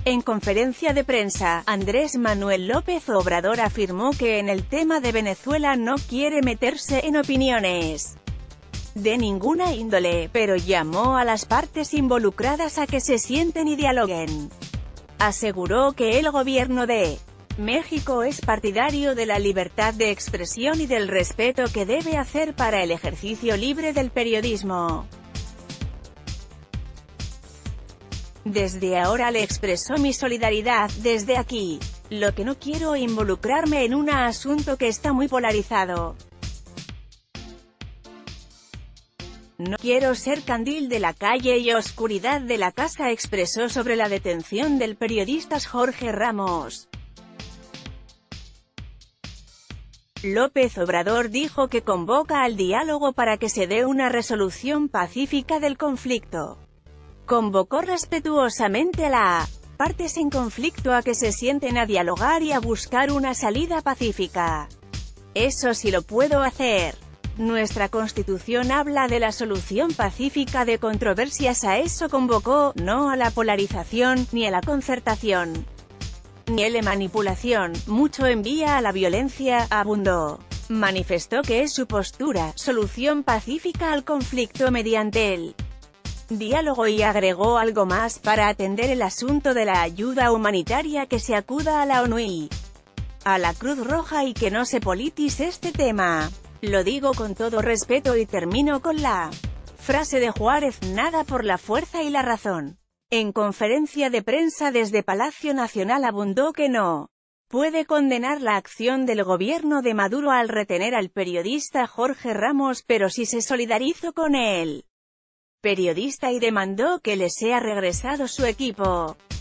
En conferencia de prensa, Andrés Manuel López Obrador afirmó que en el tema de Venezuela no quiere meterse en opiniones de ninguna índole, pero llamó a las partes involucradas a que se sienten y dialoguen. Aseguró que el gobierno de México es partidario de la libertad de expresión y del respeto que debe hacer para el ejercicio libre del periodismo. Desde ahora le expreso mi solidaridad desde aquí. Lo que no quiero involucrarme en un asunto que está muy polarizado. No quiero ser candil de la calle y oscuridad de la casa, expresó sobre la detención del periodista Jorge Ramos. López Obrador dijo que convoca al diálogo para que se dé una resolución pacífica del conflicto. Convocó respetuosamente a las partes en conflicto a que se sienten a dialogar y a buscar una salida pacífica. Eso sí lo puedo hacer. Nuestra Constitución habla de la solución pacífica de controversias, a eso convocó, no a la polarización, ni a la concertación, ni a la manipulación, mucho envía a la violencia, abundó. Manifestó que es su postura, solución pacífica al conflicto mediante el diálogo, y agregó algo más: para atender el asunto de la ayuda humanitaria que se acuda a la ONU y a la Cruz Roja y que no se politice este tema. Lo digo con todo respeto y termino con la frase de Juárez: nada por la fuerza y la razón. En conferencia de prensa desde Palacio Nacional abundó que no puede condenar la acción del gobierno de Maduro al retener al periodista Jorge Ramos, pero sí se solidarizó con él periodista y demandó que le sea regresado su equipo.